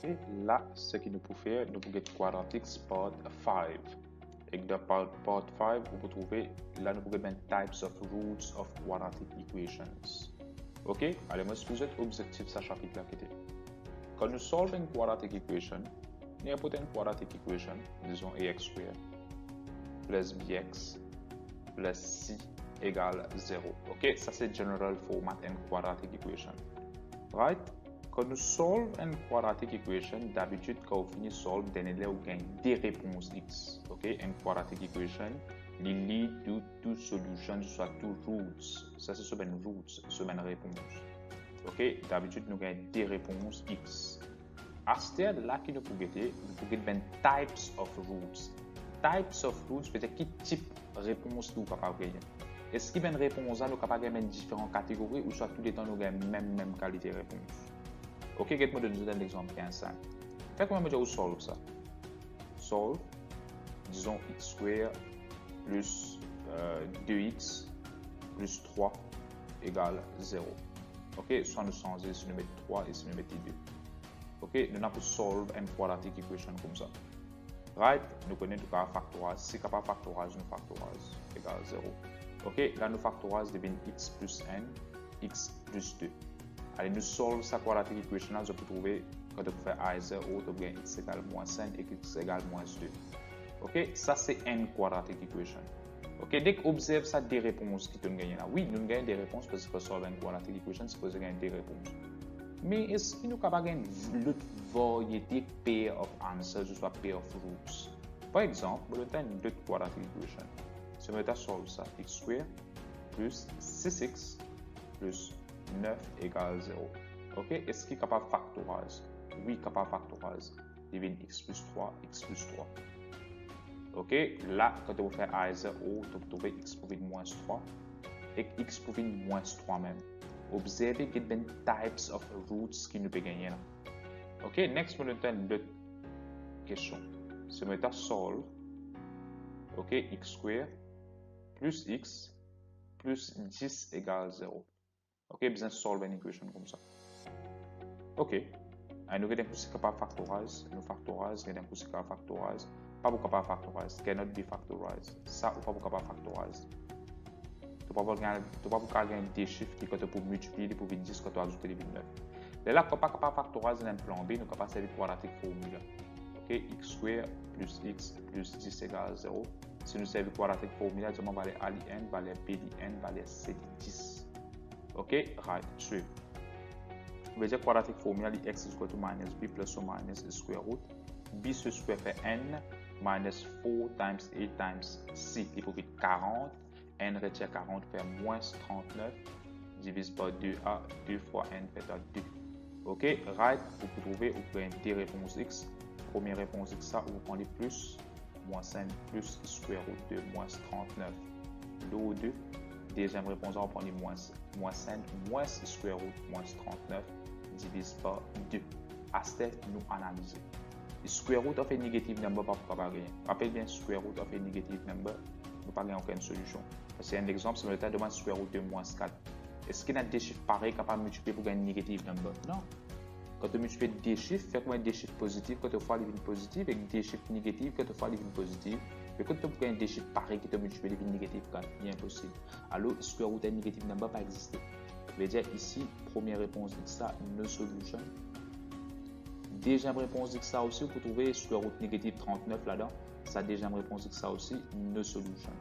Ok, là, ce qui nous peut faire, nous pouvons get quadratics part 5. Et dans part 5, vous pouvez trouver, là, nous pouvons mettre types of roots of quadratic equations. Ok, allez, moi, si vous êtes objectif, ça chapitre là, quand nous solvons une quadratic equation, n'importe une quadratic equation, disons ax squared plus bx plus c égale 0. Ok, ça c'est general format in quadratic equation. Right? Quand nous solvons une quadratic equation, d'habitude, quand on finit solve, on gagne des réponses x. Ok, une quadratic equation, il lead to two solutions, soit two roots. Ça c'est sur une roots, sur une réponse. Ok, d'habitude, nous gagnons des réponses x. À ce stade-là, qui nous pouvons gagner types of roots. Types of roots veut dire quel type de réponse nous sommes capables de gagner. Est-ce qu'il y a une réponse là, nous sommes capables de gagner différentes catégories ou soit tous les temps nous gagnons même qualité de réponse? Ok, je vais donner un exemple bien simple. Fait comment je solve ça? Solve, disons x square plus 2x plus 3 égale 0. Ok, soit nous changer si nous mettons 3 et si nous mettons 2. Ok, nous avons solve une quadratic equation comme ça. Right, nous connaissons le factorise. Si capable factorise, nous factorise égale 0. Ok, là nous factorise devient x plus n, x plus 2. Allez, nous solve sa quadratic equation là, je peux trouver quand on fait a 0, on gagne x égale moins 5 et x égale moins 2. Ok, ça c'est n quadratic equation. Ok, dès qu'on observe ça, des réponses qui nous gagnent là. Oui, nous gagnons des réponses parce que solve une quadratic equation, c'est parce que nous gagnons des réponses. Mais est-ce que nous sommes capables de l'autre variété pair of answers, soit pair of roots? Par exemple, nous avons une autre quadratic equation. Si on va solve ça, x square plus 6x plus 9 égale 0. Ok, est-ce qu'il est capable de factoriser? Oui, capable de factoriser. Il devient x plus 3, x plus 3. Ok, là, quand on fait a 0, on peut trouver x pour moins 3 et x pour moins 3 même. Observez qu'il y a des types of roots qui nous peut gagner là. Ok, next, nous avons deux questions. Si nous solve, ok, x square plus x plus 10 égale 0. Ok, besoin de solve une équation comme ça. Ok, nous avons capable de factorize, nous factorize, nous avons capable de factorize, pas capable de factorize, cannot be factorized. Ça, ou pas capable de factorize. Tu ne peux pas gagner des chiffres qui sont pour multiplier pour 10 quand tu ajoutes les 9. Là, quand tu n'es pas factoriser un plan B, nous sommes capables de servir quadratique formule. Ok, x square plus x plus 10 égale 0. Si nous servons quadratique formule, nous allons aller a de n, aller b de n, aller c de 10. Ok, right, suivre. Vous voyez quadratique formule, x is equal to minus b plus or minus square root. B se square fait n minus 4 times 8 times c, il faut 40. N retient 40 fait moins 39, divise par 2a, 2 fois n fait 2. Ok, right, vous pouvez trouver, vous prenez des réponses x. Première réponse x, ça, vous prenez plus, moins 5 plus square root de moins 39, l'eau 2. Deuxième réponse, vous prenez moins 5 moins square root moins 39, divise par 2. À ce stade, nous analysons. Square root of a negative number, pas pour rien. Rappelez bien, square root of a negative number, nous pas aucune solution. C'est un exemple, si on demande square root de moins 4. Est-ce qu'il y a des chiffres pareils capables de multiplier pour gagner un négatif number? Non. Quand tu multiplies des chiffres, fais-moi des chiffres positifs quand tu fais les vignes positives et des chiffres négatifs quand tu fais les vignes positives. Mais quand tu gagnes des chiffres pareils qui te multiplient les vignes négatives, c'est impossible. Alors, square root de négatif number pas exister. Je vais dire ici, première réponse de ça, no solution. Deuxième réponse de ça aussi, vous trouvez square root négatif 39 là-dedans. Sa deuxième réponse de ça aussi, no solution.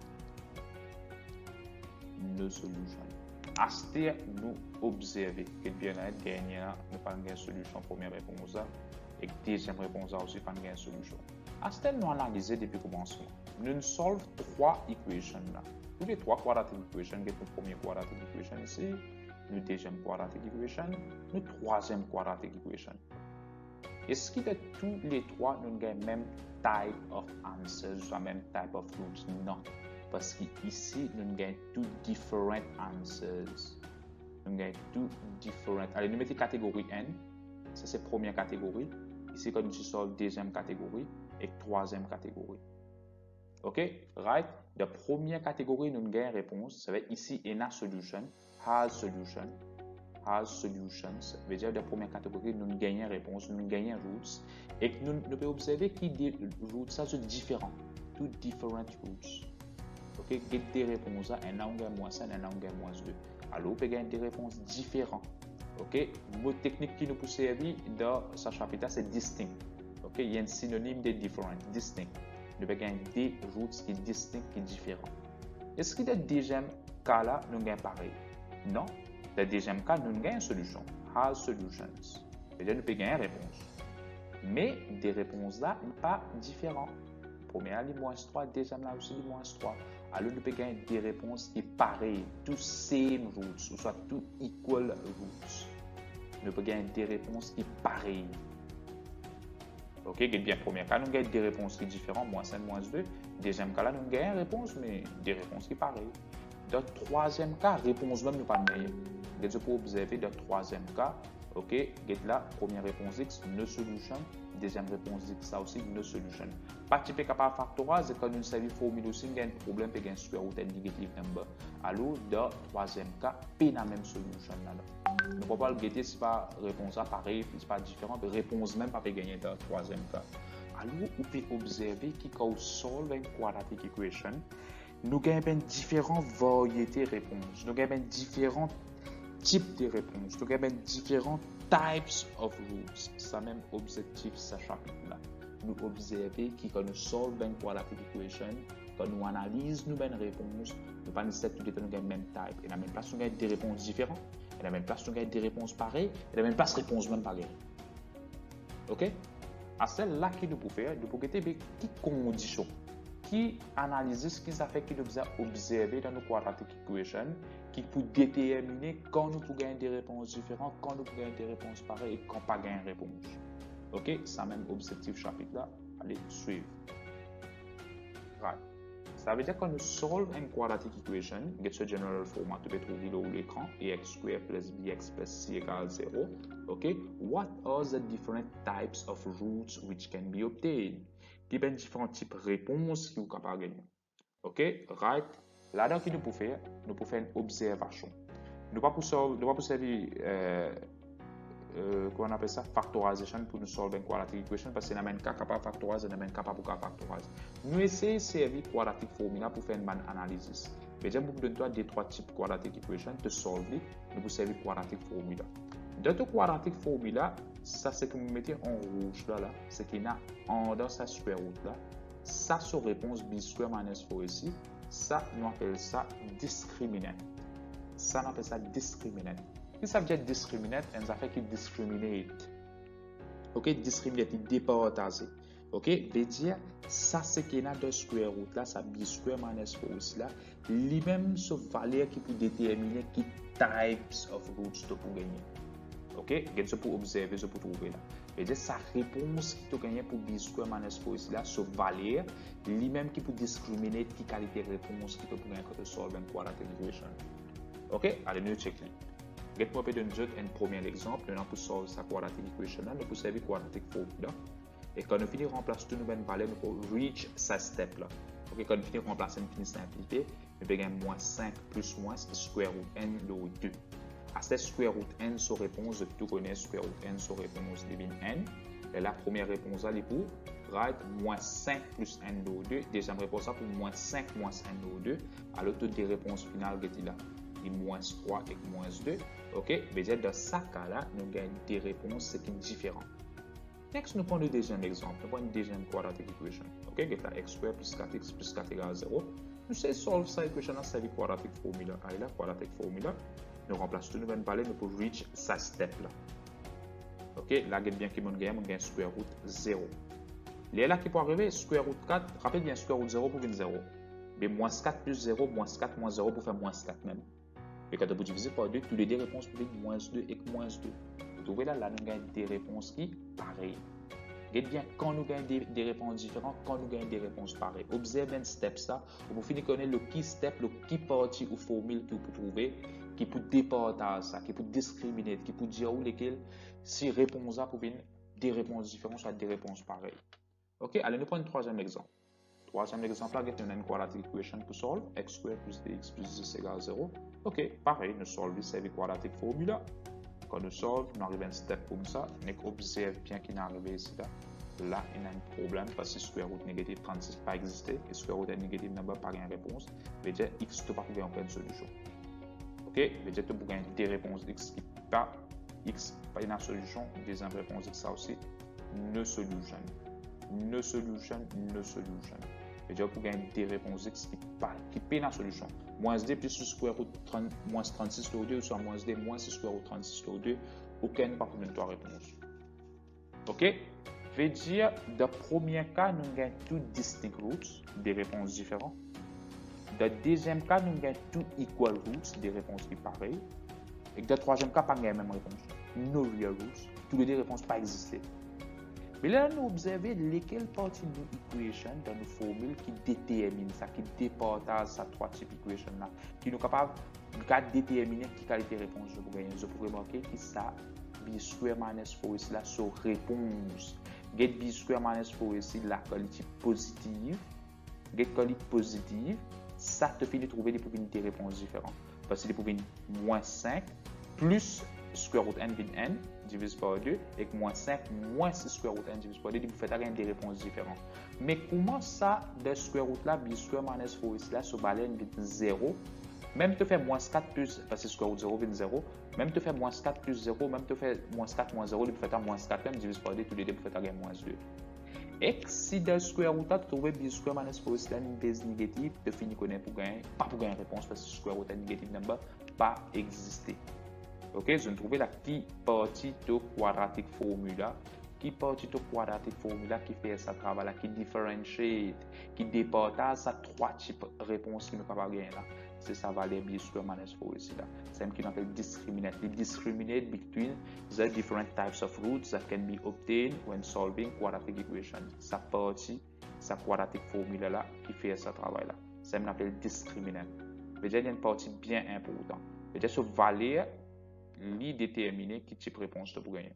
No solution. À ce stade, nous observons que bien-être gagnant, nous pas une solution première réponse et deuxième réponse aussi pas une solution. À ce stade, nous analysons depuis le commencement. Nous solvons trois équations là. Tous les trois quadratic equations, le premier quadratic equation ici, le deuxième quadratic equation, le troisième quadratic equation. Est-ce que tous les trois nous avons le même type of answers, la même type of roots? Non. Parce qu'ici, nous avons two different answers. Nous avons two different. Allez, nous mettons catégorie N. Ça, c'est la première catégorie. Ici, quand nous solvons deuxième catégorie et troisième catégorie. OK? Right? La première catégorie, nous avons une réponse. Ça va être ici, in a solution, has solution. has solutions. Veut dire, la première catégorie, nous gagnons réponse, nous gagnons roots. Et nous pouvons observer que des roots sont différents. Two different roots. Ok, des réponses, un an gagne moins 1, un an gagne moins 2. Alors, vous pouvez gagner des réponses différentes. Ok, le mot technique qui nous peut servir dans ce chapitre, c'est distinct. Ok, il y a un synonyme de different, distinct. Nous pouvons gagner des roots qui sont distincts, qui sont différents. Est-ce que dans le deuxième cas là, nous gagnons pareil? Non. Dans le deuxième cas, nous gagnons solution. Has solutions. C'est-à-dire, nous pouvons gagner réponse. Mais des réponses là, pas différentes. Première, les moins 3, deuxième là aussi, les moins 3. Alors, nous pouvons gagner des réponses qui sont pareilles, tous same roots, ou soit tout equal roots. Nous pouvons gagner des réponses qui sont pareilles. Ok, bien, premier cas, nous gagnons des réponses qui sont différentes, moins 5, moins 2. Deuxième cas, là, nous gagnons une réponse, mais des réponses qui sont pareilles. Dans le troisième cas, réponse même n'est pas meilleure. Vous pouvez observer dans le troisième cas, ok, là, première réponse X, no solution. Deuxième réponse X, ça aussi, no solution. Participer capable factoriser, quand nous savons formule aussi, il y a un problème, il y a un square root negative number. Alors, dans le troisième cas, il y a la même solution là. Nous ne pouvons pas le guetter si pas réponse à pareil, si pas différent, réponse même pas gagner dans le troisième cas. Alors, vous pouvez observer que quand on solve une quadratic equation, nous avons différentes variétés de réponses, nous avons différents types de réponses, nous avons différents types of roots. C'est le même objectif ce chapitre-là. Nous observons que quand nous solve une quadratic equation, quand nous analysons nos réponses, nous pas nécessairement tout le même type. Et la même place, nous avons des réponses différentes. Et la même place, nous avons des réponses pareilles. Et la même place, réponses même pareilles. OK? À celle-là qui nous pouvons faire, nous pouvons voir qui conditions, qui analyse ce qui fait que nous avons observé dans nos quadratic equations, qui peut déterminer quand nous pouvons gagner des réponses différentes, quand nous pouvons gagner des réponses pareilles et quand pas gagner réponse. OK? C'est le même objectif chapitre-là. Allez, suivre. Right. Ça veut dire que nous solve une quadratic equation, get ce general format, tu peux trouver là où l'écran, ax square plus bx plus c égale 0. OK? What are the different types of roots which can be obtained? Il y a différents types de réponses qui sont capables de gagner. OK? Right? Là-dedans, nous pouvons faire une observation. Nous ne pouvons pas servir qu'on appelle ça factorisation pour nous solver une quadratic equation parce que nous sommes capables de factoriser, nous sommes capables de factoriser. Nous essayons de servir quadratic formula pour faire une bonne analyse. Mais j'ai besoin de deux trois types de quadratic equation de solver, nous pouvons servir quadratic formula. Dans le quadratic formula, ça c'est que vous mettez en rouge là, c'est qu'il y a en dans sa square root là, ça c'est réponse b square minus 4 ici, ça nous appelle ça discriminant. Ça on appelle ça discriminant. Ça veut dire discriminate, et ça fait qu'il discriminate. Ok, discriminate, il départage. Ok, veut dire, ça c'est qu'il y a dans square root là, ça b square minus 4 là, lui-même ce valeur qui peut déterminer qui types of roots tu peux gagner. Ok, vous pour observer, vous pour trouver là. Veut dire, sa réponse qui tu gagnes pour b square minus 4 là, ce valeur, lui-même qui peut discriminer qui qualité de réponse qui tu peux gagner quand tu solves une quadratic equation. Ok, allez, nous checker. Je vais vous donner un premier exemple. Nous allons solver sa quadratic equation. Nous allons servir quadratic formula. Et quand nous finissons de remplacer toutes nos valeurs, nous allons reach sa step là. Okay, quand nous finissons de remplacer, nous finissons simplifier. Nous avons moins 5 plus moins square root n de 2. À cette square root n sur réponse, tout connaît square root n sur réponse devient n. Et la première réponse là, est pour right, moins 5 plus n de 2. Deuxième réponse là pour moins 5 moins n de 2. Alors, toutes les réponses finales qui là. Moins 3 et moins 2. OK? Veut dire, dans ce cas-là, nous gagnons des réponses qui sont différentes. Next, nous prenons le deuxième exemple. Nous prenons une deuxième quadratic equation. OK? Get la x square plus 4x plus 4 égale 0. Nous savons solve cette equation là, c'est la quadratic formula. Allez là, quadratic formula. Nous remplaçons toutes nos valeurs, nous pouvons reach sa step là. OK? Là, bien que nous gagnons square root 0. Là qui peut arriver, square root 4, rappelez bien square root 0 pour une 0. Mais moins 4 plus 0, moins 4 moins 0 pour faire moins 4 même. Et quand vous divisez par 2, toutes les deux réponses pour être moins 2 et moins 2. Vous trouvez là, nous gagnons des réponses qui sont pareilles. Regardez bien, quand nous gagnons des réponses différentes, quand nous gagnons des réponses pareilles. Observez un step ça, vous finissez connaître le key step, le key partie ou formule que vous pouvez trouver, qui peut départager ça, qui peut discriminer, qui peut dire où lesquelles, si réponse A pour venir des réponses différentes, soit des réponses pareilles. OK, allez, nous prenons un troisième exemple. Troisième exemple, là, on a une quadratic equation pour solve, x square plus dx plus 10 égale 0. OK, pareil, nous solvons cette quadratic formula. quand nous solve, nous arrivons à un step comme ça, nous observe bien qu'il est arrivé ici là. Là, il y a un problème parce que square root négatif 36 pas existé et square root négatif number pas une réponse. Veut dire x tu pas trouver aucune solution. OK? Veut dire tu peux gagner des réponses x qui pas x pas une solution, deuxième réponse x ça aussi no solution. No solution, no solution. Veut dire pour gagner des réponses x qui pas une solution. Moins d plus square root moins 36 sur 2 soit moins d moins square root 36 sur 2, aucune parmi les trois réponses. OK? Veut dire, dans le premier cas, nous avons two distinct roots, des réponses différentes. Dans le deuxième cas, nous avons two equal roots, des réponses qui pareilles. Et dans le troisième cas, pas la même réponse. No real roots. Toutes les deux réponses pas existé. Mais là, nous observons lesquelles parties de l'équation dans nos formules qui déterminent ça, qui départagent ces trois types d'équations là, qui nous capables de déterminer qui qualité de réponse je peux gagner. Je peux remarquer que ça, b square minus 4 ici là, sur réponse. Get b square minus 4 ici, la qualité positive. Get qualité positive, ça te fait de trouver des probabilités de réponses différentes. Parce que les probabilités moins 5 plus square root n vide n divisé par 2 et que moins 5 moins 6 square root n divisé par 2, vous faites des réponses différentes. Mais comment ça, de square root là, b square minus 4 ici là, sur baleine vide 0, même te fait moins 4 plus, parce que square root 0 vide 0, même te fait moins 4 plus 0, même te fait moins 4 moins 0, vous faites moins 4 même divisé par 2, tous les deux, vous faites moins 2. Et si dans square root là, tu trouves b square minus 4 ici là, une base négative, tu finis connaître pour gagner, pas pour gagner réponse, parce que square root négative number pas existé. Ok, je vais trouver la qui partie de quadratique formula, qui partie de quadratique formula qui fait ça travail là, qui différencie, qui départage ça trois types de réponses qui nous capable gagner là. C'est ça valeur b square minus 4 ici là. C'est ce qu'on appelle discriminate. We discriminate between the different types of roots that can be obtained when solving quadratic equation. Ça partie, ça quadratique formula là qui fait ça travail là. C'est ce qu'on appelle discriminate. Mais il y a une partie bien importante. Mais ce valeur li déterminer qui type de réponse tu peux gagner.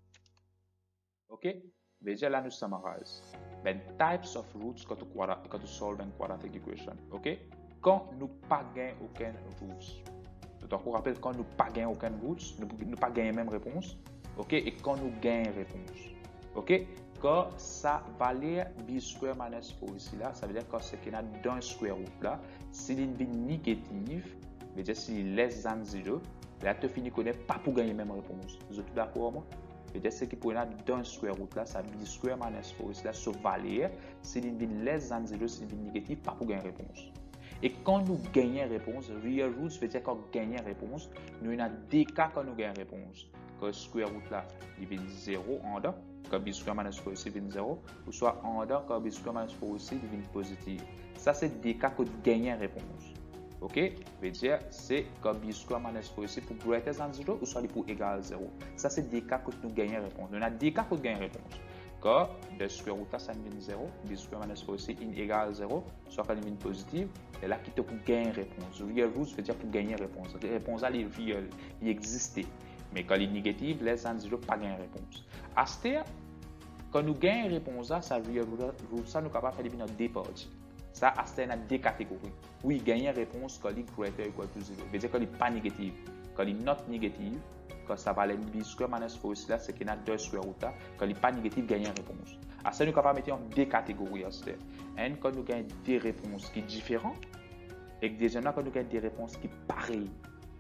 OK? Déjà là, nous summarise. Ben, types of roots quand tu solve une quadratic equation. OK? Quand nous pas gagnons aucun roots. Donc, on rappelle quand nous pas gagnons aucun roots, nous pas gagnons même réponse. OK? Et quand nous gagnons réponse. OK? Quand ça valeur b square minus 4 ici là, ça veut dire que ce qu'il y a d'un square root là, s'il est négative, veut dire s'il est less than 0, là, tu finis connaître pas pour gagner même réponse. Vous êtes tout d'accord moi? C'est ce qui pour d'un square root là, ça b square minus 4 ici là, sur valeur, s'il est less than 0, s'il est négatif, pas pour gagner réponse. Et quand nous gagnons réponse, real roots veut dire qu'on gagne réponse, nous avons des cas quand nous gagnons réponse. Que square root là, il vient 0 en dedans, quand b square minus 4 ici vient 0, ou soit en dedans, quand b square minus 4 ici vient positif. Ça, c'est des cas que nous gagnons réponse. OK? Veut dire, c'est quand b square minus 4 ici pour greater than 0 ou soit pour égal 0. Ça, c'est des cas que nous gagnons réponse. Nous avons des cas que nous gagnons réponse. Quand le square root là, ça vient 0, b square minus 4 ici égal 0, soit quand il vient positif, et là, qui te pour gagner réponse. Real roots veut dire pour gagner réponse. La réponse là, elle est real, il existe. Mais quand il est négatif, less than 0, pas gagner réponse. À ce stade, quand nous gagnons réponse là, ça real root, ça nous est capable de faire des parties. Ça, à ce stade, il y a deux catégories. Oui, gagner réponse quand il est greater equal to 0. Veut dire quand il n'est pas négatif. Quand il est not négatif, quand ça va aller b square minus 4 ici là, c'est qu'il y a deux square root là. Quand il n'est pas négatif, gagner réponse. À ce stade, nous sommes capables de mettre en deux catégories à ce stade. Et quand nous gagnons des réponses qui sont différentes, et deuxièmement, quand nous gagnons des réponses qui sont pareilles.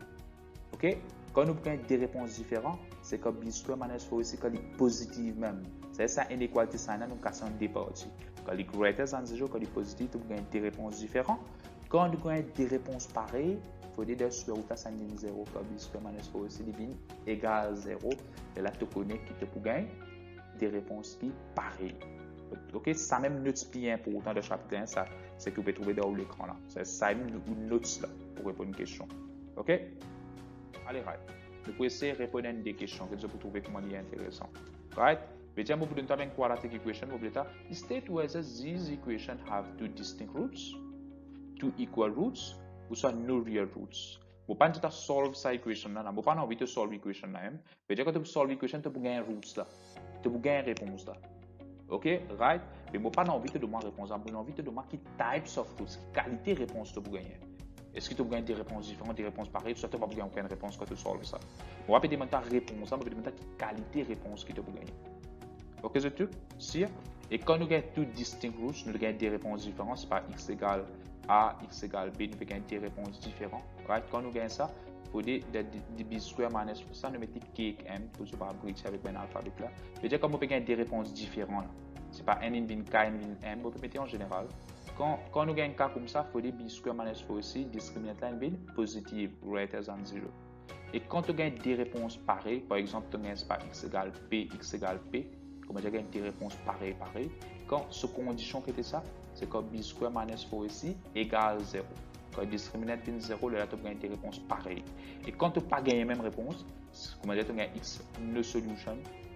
OK? Quand nous gagnons des réponses différentes, c'est quand b square minus 4 ici, quand il est positif même. C'est ça, inéqualité, ça, nous cassons des parties. Quand il est greater than 0, quand il est positif, nous gagnons des réponses différentes. Quand nous gagnons des réponses pareilles, il faut dire que square root ça vient 0, quand b square minus 4 ici devient égal 0. Et là, tu connais qui te peut gagner des réponses qui pareilles. OK? Ça même note bien important de chapitre 1, ça, c'est que vous pouvez trouver dans l'écran là. C'est ça même une note là pour répondre à une question. OK? Allez, right. Vous pouvez essayer de répondre à des questions que vous pouvez trouver comment il est intéressant. Right? But vous pouvez trouver une quadratic equation, vous pouvez dire, state whether these equations have two distinct roots, two equal roots, ou soit no real roots. Vous ne pouvez pas solve cette equation là, vous n'avez pas envie de solve l'équation là. Mais quand vous solve l'équation, vous pouvez gagner roots là. Vous pouvez gagner réponse là. OK? Right? Mais vous n'avez pas envie de demander réponse, vous avez envie de demander quel types of roots, quelle qualité de réponse vous pouvez gagner. Est-ce que tu as des réponses différentes, des réponses pareilles, soit tu n'as pas gagner aucune réponse quand tu solves ça. On va demander ta réponse, on va demander quelle qualité de réponse que tu peux gagner. Ok, c'est tout? Si. Et quand nous gagnons two distinct roots, nous gagnons des réponses différentes, c'est pas x égale a, x égale b, nous gagnons des réponses différentes. Right? Quand nous gagnons ça, pour dire b square minus ça, nous mettons k et m pour ne pas breacher avec un alphabet là. C'est-à-dire comme on peut gagner des réponses différentes. C'est pas n in k, n in m, on peut mettre en général. Quand nous gagnons un cas comme ça, il faut dire b square minus 4 aussi, discriminant line bin positive, greater than 0. Et quand tu gagnes des réponses pareilles, par exemple, tu gagnes pas x égale p, comme je gagne des réponses pareilles. Quand ce condition qui était ça, c'est que b square minus 4 ici égale 0. Quand discriminant bin 0, là, tu gagnes des réponses pareilles. Et quand tu n'as pas gagné la même réponse, comme je dis, tu gagnes x no solution.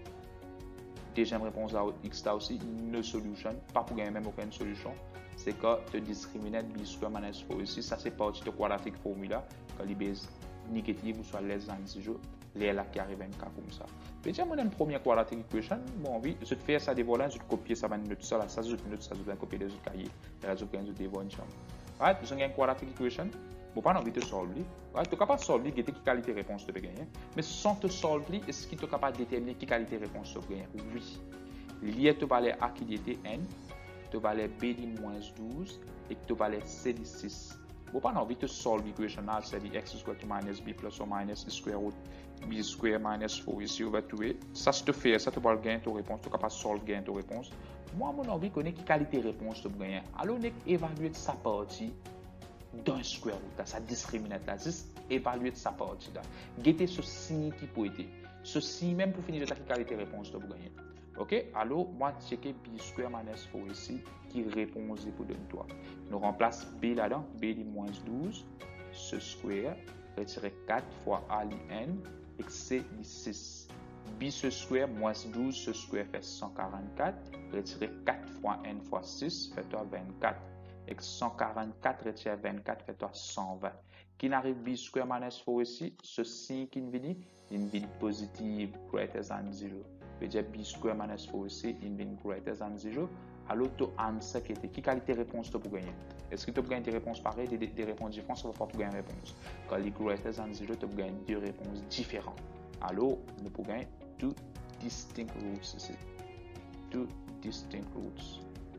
Deuxième réponse à x là aussi, no solution, pas pour gagner même aucune solution. C'est que tu discrimines b square minus 4 ici, ça c'est partie de quadratique formula, quand les bases négatives ou soit less than 0, les là qui arrive un cas comme ça. Déjà, moi, dans une première quadratic equation, bon, oui, je te fais ça des volants, je te copie ça, ça, là, ça, je te copier des autres cahiers, là, je te des volants. Right, je gagne une quadratic equation, bon, pas envie de solver, right, tu es capable de solver, quelle qualité de réponse tu peux gagner, mais sans te solver, est-ce que tu es capable de déterminer quelle qualité de réponse tu peux gagner? Oui. Lié, tu vas aller A qui était n, tu vas aller b de moins 12 et tu vas aller c de 6. Bon, pas envie de solver l'équation là, c'est x square to minus b plus ou minus square root b square minus 4 ici over 2a. Ça, si tu fais ça, tu vas gagner ta réponse, tu es capable de solver gagner ta réponse. Moi, mon envie, connaît quelle qualité de réponse tu peux gagner. Alors, on évalue sa partie d'un square root, sa discriminante là, juste évaluer sa partie là. Guetter ce signe qui peut être. Ce signe, même pour finir de ta qualité de réponse tu peux gagner. Ok, alors moi checker b square minus 4 ici qui réponse pour donner toi. Nous remplace b là-dedans, b de moins 12, ce square, retirer 4 fois a li n, et c de 6. B ce square moins 12, ce square fait 144, retirer 4 fois n fois 6, fait toi 24. Et 144 retirer 24 fait toi 120. Qui n'arrive b square minus 4 ici, ce signe qui vient, une ville positive greater than 0. Dire b square minus 4 ici, in being greater than 0. Alors, tu as answer qui était, quelle qualité de réponse tu peux gagner? Est-ce que tu peux gagner des réponses pareilles, des réponses différentes, ça va pas pour gagner une réponse. Quand il est greater than 0, tu peux gagner deux réponses différentes. Alors, nous pouvons gagner two distinct roots ici. Two distinct roots.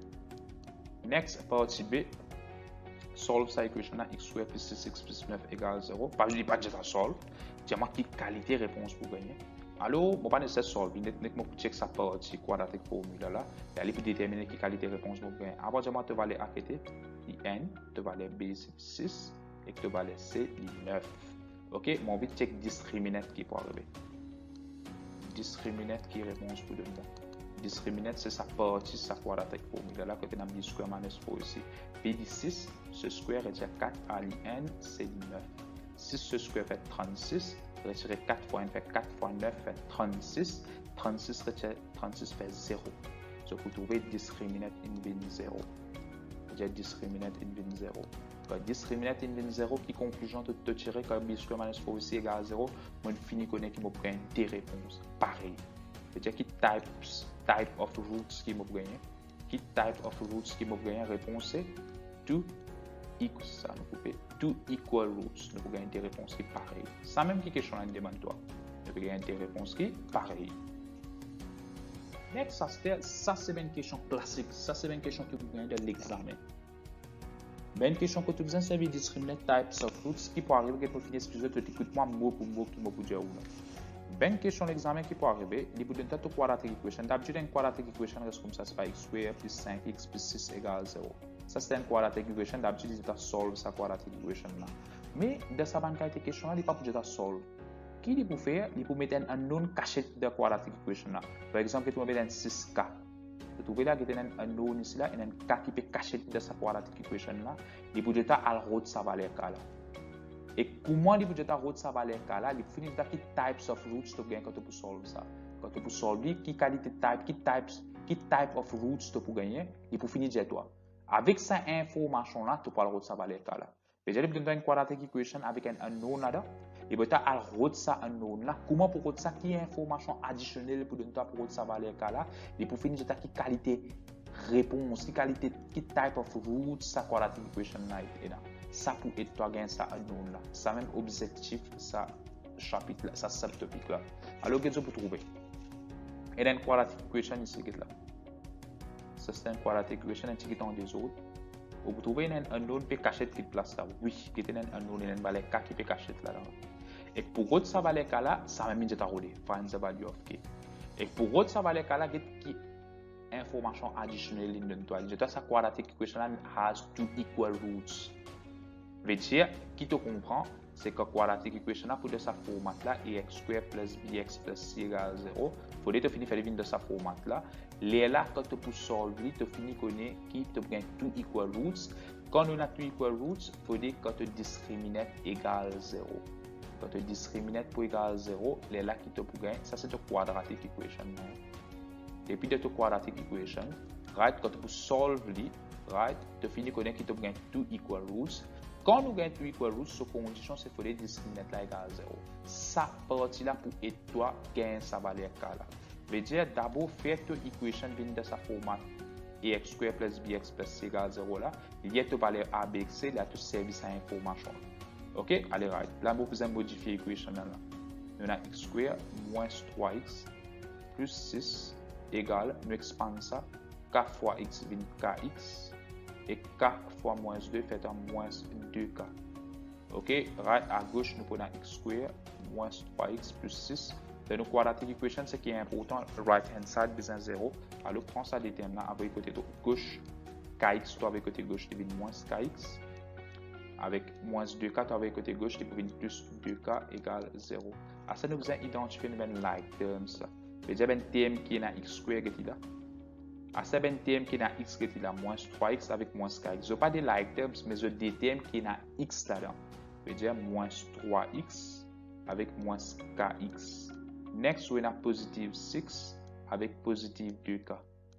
Next, partie B. Solve sa equation à x square plus 6x plus 9 égale 0. Pas, je dis pas que je vais solve. Dis-moi quelle qualité de réponse pour gagner. Alors, on va pas solver, nettement pour checker sa partie quadratique formule là, et aller pour déterminer quelle qualité de réponse vous gagnez. Avant de moi, tu vas aller à côté, n, tu vas aller b 6 et tu vas aller c 9. Ok, mon but check discriminant qui peut arriver. Discriminant qui réponse pour donner. Discriminant c'est sa partie, sa quadratique formule là, côté dans b square minus 4 ici. b de 6, ce square est 4 à n, c 9. 6 ce square fait 36. Retirer 4 fois 1 fait 4 fois 9 fait 36. 36 retirer 36 fait 0. Donc, vous trouvez discriminant in bin 0. C'est-à-dire discriminant in bin 0. Quand discriminant in bin 0, qui conclusion de tirer comme b square minus 4 ici égale 0, on finit qu'on est qui me prend des réponses pareilles. C'est-à-dire qui type of roots qui me prend. Qui type of roots qui me prend réponse c'est tout. Ça nous coupe two equal roots, nous pouvons gagner des réponses qui pareilles. Ça même qui question là demande toi, nous pouvons gagner des réponses qui pareilles. Next, ça c'est une question classique, ça c'est une question que vous gagnez de l'examen. Mais une question que tu besoin servir discriminant types of roots qui peut arriver pour finir excusez tu écoutes moi mot pour mot qui me peut dire ou non. Une question l'examen qui peut arriver, il peut donner ta quadratic equation. D'habitude une quadratic equation reste comme ça, c'est pas x square plus 5x plus 6 égale 0. Ça c'est une quadratic equation, d'habitude il doit solve sa quadratic equation là. Mais dans sa banque de question là, il pas pour solve. Qui il peut faire? Il peut mettre un known caché de quadratic equation là. Par exemple, tu mets un 6k. Vous trouvez là qu'il y a un known ici là, il y a un k qui peut cacher de sa quadratic equation là. Il peut dire à la sa valeur k là. Et comment il peut dire à sa valeur k là, il finit par qui types of roots tu gagnes quand tu peux solve ça. Quand tu peux solve, qui qualité type of roots tu peux gagner, il peut finir dire toi. Avec cette information là, tu peux aller sa valeur là. Déjà, il donne une quadratic equation avec un unknown là. Il peut aller ça unknown là. Comment pour ça qui est information additionnelle pour donner pour sa valeur là. Il peut finir de qui qualité réponse, qui qualité, qui type of root sa quadratic equation là est là. ça pour être toi gagner ça unknown là. Ça même objectif, ça chapitre là, ça subtopic là. Alors, qu'est-ce que vous trouvez? Et then quadratic equation ici, là. Ça c'est un quadratic equation, un petit temps des autres. Vous trouvez un unknown qui caché qui place là. Oui, qui est un unknown, il y a un valet K qui peut cacher là. Et pour autre ça valet K là, ça va mettre à rouler. Find the value of K. Et pour autre ça valet K là, qui information additionnelle in toi. Je dois ça quadratic equation has two equal roots. Veut dire, qui te comprend, c'est que quadratic equation là pour de sa format là, ax square plus bx plus c égale 0. Faut te finir faire de sa format là. Les là quand tu peux solver, tu finis connaître qui te gagne two equal roots. Quand on a two equal roots, faut dire que tu discriminate égale 0. Quand tu discriminate pour égal 0, les là qui te pour gagner, ça c'est une quadratic equation. Et puis de ta quadratic equation, right, quand tu peux solver, right, tu finis connaître qui te gagne two equal roots. Quand nous gagnons two equal roots, la condition c'est qu'il faut discriminate là égale 0. Ça partie là pour être toi gagne sa valeur K là. Veut dire d'abord faire ton equation vient de sa format ax square plus bx plus c égale 0 là. Il y a ton valeur a, b, c, là tu service à information. Ok, allez right. Là vous pouvez modifier l'équation là. Nous avons x square moins 3x plus 6 égale, nous expandons ça, k fois x vient kx. Et k fois moins 2 fait en moins 2k. Ok, right à gauche nous prenons x square moins 3x plus 6. Dans nos quadratic equation, ce qui est important, right hand side besoin 0. Alors prends ça des termes là avec côté gauche, kx toi avec côté gauche devient moins kx. Avec moins 2k toi avec côté gauche devient plus 2k égale 0. À ça nous besoin identifier une like terms là. Je veux dire un terme qui est à x square qui est là. À ce terme qui est à x qui est là, moins 3x avec moins kx. Je n'ai pas de like terms, mais je des termes qui est à x là-dedans. Je veux dire moins 3x avec moins kx. Next, on a positive 6 avec positive 2k.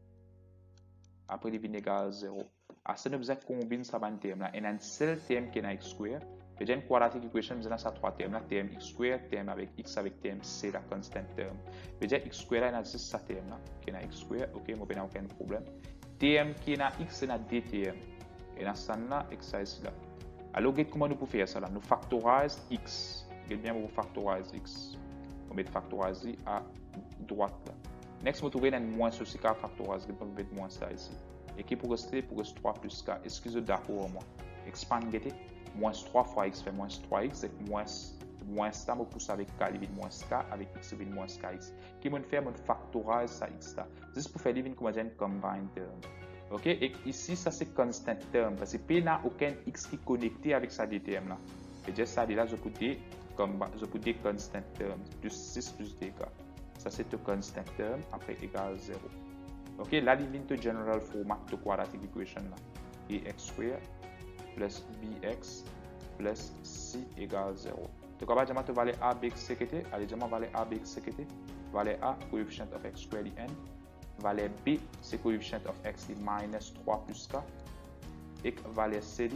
Après, il vient égal 0. À ce nous besoin combiner ça dans terme là. Et un seul terme qui est à x square. Je veux dire une quadratic equation, nous avons ça trois termes là. Terme x square, terme avec x avec terme c, la constant terme. Je veux dire x square là, il y a juste ça terme là. Qui est à x square, ok, moi, il n'y a aucun problème. Terme qui est à x, c'est à deux termes. Et dans ça là, et ça ici là. Alors, comment nous pouvons faire ça là? Nous factorise x. Regardez bien, vous factorise x. On met factoriser à droite là. Next, vous trouvez un moins aussi car factorise. Vous mettre moins ça ici. Et qui pour rester, pour rester 3 plus k. Excusez d'accord moi. Expand, regardez. Moins 3 fois x fait moins 3x. Et moins ça, je pousse avec k, il vient moins k. Avec x, il vient moins kx. Qui me fait, je factorise ça x là. Juste pour faire, il vient comme un combine term. Ok, et ici, ça c'est constant term. Parce que P n'a aucun x qui est connecté avec ça des termes là. Et déjà, ça là, je peux dire constant term. Plus 6 plus 2k. Ça c'est le constant term. Après, égal 0. Ok, là, il vient le general format de quadratic equation là. Ax square plus bx plus c égale 0. Donc, on va dire que valeur a, b, c, qui était. Allez, dire valeur a, b, c, qui était. Valeur a, coefficient of x square, n. Valeur b, c'est coefficient of x, minus 3 plus k. Et valeur c,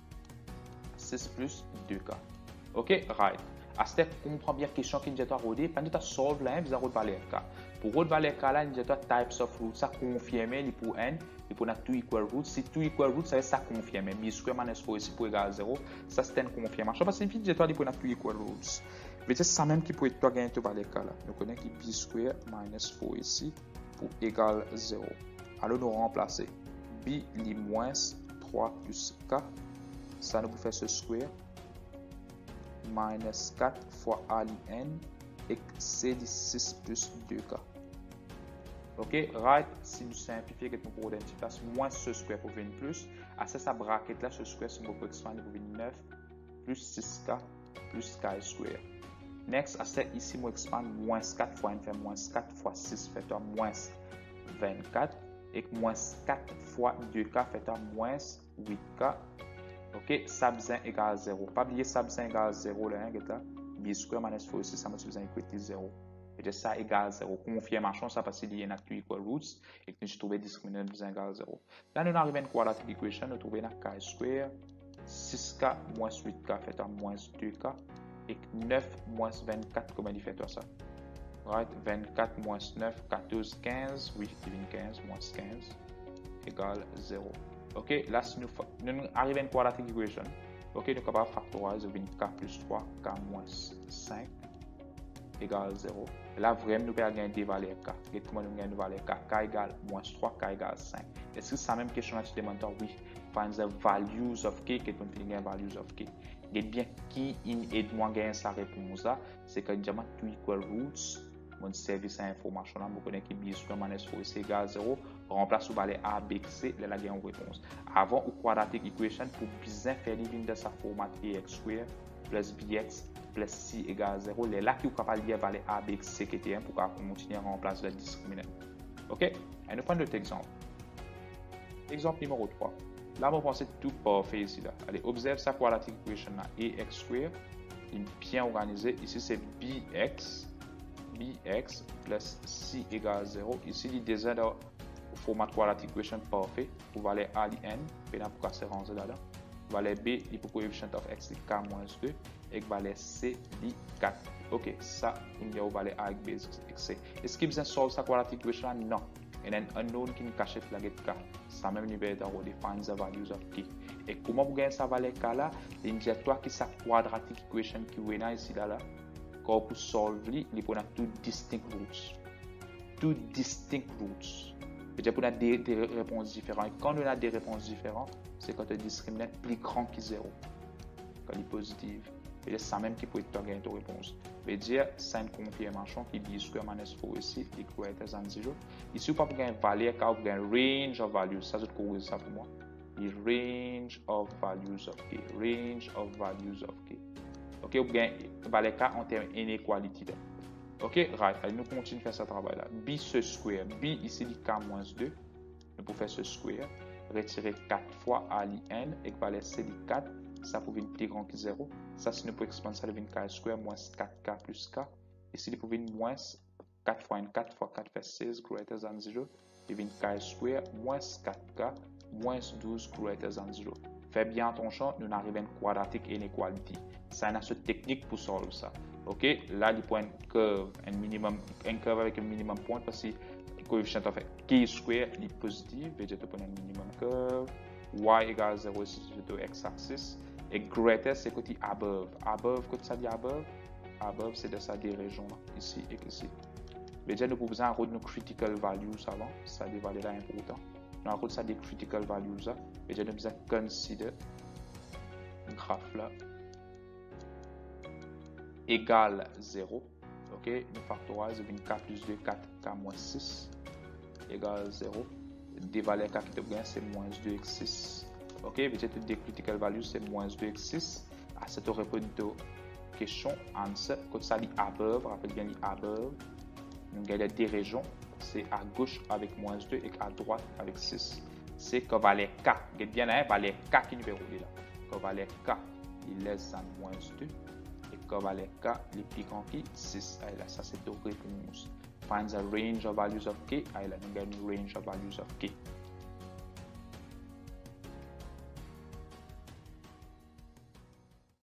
6 plus 2k. Ok, right. À ce step, on comprend bien la question qui nous a rodé. Quand tu as solve là, vous avez valeur k. Pour autre valeur k là, nous avons types of roots. Ça confirme pour n. Et pour two equal roots. Si two equal roots, ça confirme. B square minus 4 ici pour égal 0. Ça c'est une confirmation. Parce que si nous avons pour two equal roots. C'est ça même qui peut être gagner cette valeur k là. Nous connaissons b square minus 4 ici pour égal 0. Alors nous remplacer b li moins 3 plus k. Ça nous peut faire ce square. Minus 4 fois a li n et c di 6 plus 2k. Ok, right, si nous simplifions, nous pouvons identifier moins ce square pour venir plus. À ça bracket là, ce square, si nous pouvons expander pour venir 9 plus 6k plus k square. Next, à ça ici, nous expand moins 4 fois n fait moins 4 fois 6 fait moins 24 et moins 4 fois 2k fait moins 8k. Ok, SAB1 égale 0. Pas oublier SAB1 égale 0 là, b square minus 4 ici, ça me besoin d'équité 0. Et ça égale 0. Confirmation, ça parce qu'il y a two equal roots et que nous trouvons discriminant besoin égale 0. Là, nous arrivons à une quadratic equation, nous trouvons k square, 6k moins 8k fait à moins 2k et 9 moins 24, comment il fait ça? Right, 24 moins 9, 14, 15, oui, 15 moins 15 égale 0. Ok, là, si nous arrivons à une quadratic equation, Ok, nous sommes capables de factoriser k plus 3, k moins 5 égale 0. Là, vraiment, nous pouvons gagner des valeurs k. Et comment nous gagnons des valeurs k? K égale moins 3, k égale 5. Est-ce que c'est la même question là, tu demandes? Oui. Find the values of k, qu'est-ce qu'on peut gagner values of k? Et bien, qui aide-moi à gagner sa réponse là? C'est que nous avons 2 equal roots. Mon service à information là, vous connaissez qui b square minus 4 égale 0. Remplace ou balai a, b, c, là, il y a une réponse. Avant, ou quadratic equation, pour bien faire l'idée de sa format ax square plus bx plus c égale 0, là qui est capable de lire valeur a, b, c qui était 1 pour continuer à remplacer le discriminant. Ok? Et nous prenons notre exemple. Exemple numéro 3. Là, on va penser tout parfait ici. Là. Allez, observe sa quadratic equation là. Ax square, il est bien organisé. Ici, c'est bx plus c égale 0. Ici, il désigne le format quadratic equation parfait pour valeur a, n, pour casser ranger là. Valeur b, il pour coefficient of x, k moins 2, et valeur c, 4. Ok, ça, il y a valeur a avec b, c. Est-ce qu'il y a besoin de solver sa quadratic equation là? Non. Il y a un unknown qui nous cache la get k. C'est la même niveau de define the values of k. Et comment vous gagnez sa valeur k là? Il y a toi qui sa quadratic equation qui est ici là. Quand pour solver, il faut two distinct roots. Two distinct roots. C'est-à-dire qu'on a des réponses différentes. Et quand on a des réponses différentes, c'est quand le discriminant est plus grand que 0. Quand il est positif. C'est ça même qui peut être gagner ta réponse. C'est-à-dire, c'est une confirmation qui dit square minus 4 ici, equal to 0. Ici, vous ne pouvez pas gagner valeur, car vous gagnez range of values. Ça, c'est corrige ça pour moi. The range of values of k. Range of values of k. Ok, vous gagnez valeur k en termes d'inégalité. Ok, right. Allez, nous continuons à faire ce travail-là. B ce square. B ici, dit k moins 2. Nous pouvons faire ce square. Retirer 4 fois a n et valeur c dit 4. Ça pour venir plus grand que 0. Ça, si nous pouvons expander ça devient k square moins 4k plus k. Ici, il peut venir moins 4 fois n, 4 fois 4 fait 16 greater than 0. Il devient k square moins 4k moins 12 greater than 0. Fais bien ton champ, nous arrivons à une quadratique inequality. Ça, on a cette technique pour solver ça. Ok, là, il faut une curve, un curve avec un minimum point parce que le coefficient of k square est positif. Et je te prends un minimum curve. Y égale 0 ici sur le x-axis. Et greater, c'est côté above. Above, côté ça dit above? Above, c'est de ça des régions là, ici et ici. Mais déjà, nous pouvons besoin de nos critical values avant. Ça des valeurs là importantes. Nous avons ça des critical values là. Mais déjà, nous besoin de consider le graphe là égale 0. Ok, nous factorisons k plus 2, 4k moins 6 égale 0. Des valeurs k qui te gagnent, c'est moins 2x6. Ok, peut-être des critical values, c'est moins 2x6. À cette réponse de question, answer, quand ça dit above, rappelle bien above, nous avons des régions, c'est à gauche avec moins 2 et à droite avec 6. C'est que valeur k, vous bien là, valeur k qui nous verrouille là. Que valeur k, il laisse à moins 2 et que valeur k, il est plus grand que 6. Là, ça c'est deux réponses. Find the range of values of k. Là, nous avons range of values of k.